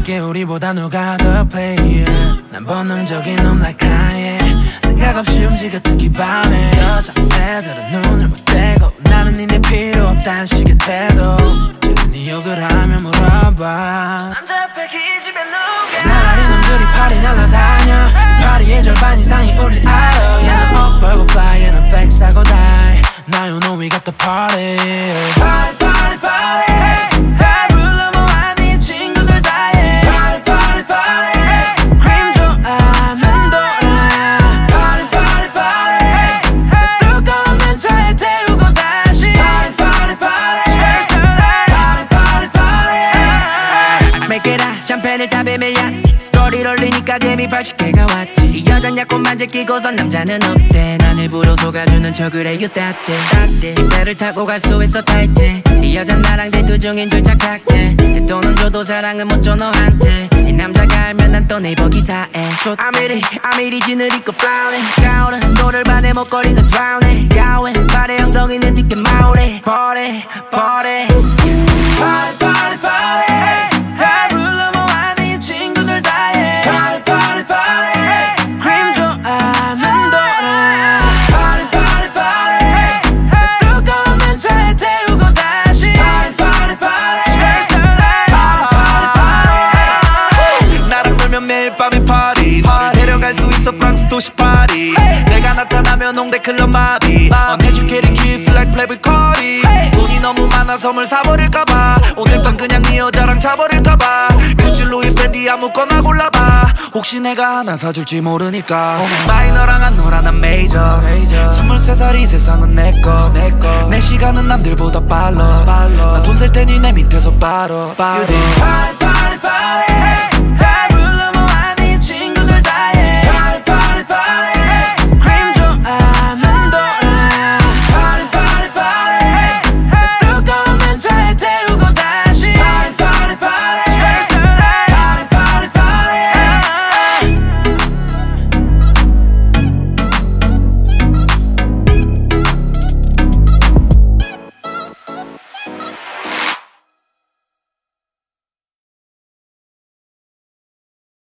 솔직히 우리보다 누가 더 player. 난 본능적인 놈 like I am. 생각 없이 움직여 특히 밤에 여자 애들은 눈을 못 떼고 나는 니네 필요 없다는 식의 태도. 쟤는 네 욕을 하면 물어봐. 남자 앞에 기집애 누가 나란히 놈들이 파리 날라다녀. 이 파리의 절반 이상이 우릴 알아. 얘는 옷 벌고 fly 얘는 flex 하고 die. Now you know we got the party. Party party party. 다 불러 모아 네 친구들 다 해. Party party party. 크림 좋아하는 도라. Party party party. 내 뜨거운 차에 태우고 다시. Party party party. Cheers to life. Party party party. 맥게라 샴페인을 다 비밀야. 스토리를 올리니까 데미 80개가 왔지. 이 여잔 약혼 반지 끼고선 남자는 없대. 난 일부러 속아주는 척을 해요 따뜻해. 배를 타고 갈 수 있어 타이트. 이 여잔 나랑 데이트 중인 줄 착각해. 내 돈은 줘도 사랑은 못 줘 너한테. 이 남자가 알면 난 또 네이버 기사에. 아미리 진을 입고 flowing. 가오른 노를 반에 목걸이는 drowning. 야윈 발에 엉덩이는 뒤게 마오래. Party party Party party party. 다 불러 모아 네 친구들 다 해. Party party party. 크림 좋아하는 도라. Party party party. 내 뜨거운 차에 태우고 다시. Party party party. Cheers to life. Party party party. 나랑 놀면 매일 밤에 파티. 너를 데려갈 수 있어 프랑스 도시 파티. 내가 나타나면 홍대 클럽 마비. Uneducated kid feel like playboy cardi. 돈이 너무 많아 선물 사버릴까봐. 오늘 밤 그냥 네 여자랑 자버릴까봐. 굿즈 루이 팬디 아무거나 골라봐. 혹시 내가 하나 사줄지 모르니까. 마이너랑 안 놀아 난 메이저. 23살 이 세상은 내꺼. 내 시간은 남들보다 빨라. 나 돈 쓸 테니 내 밑에서 빨어. Party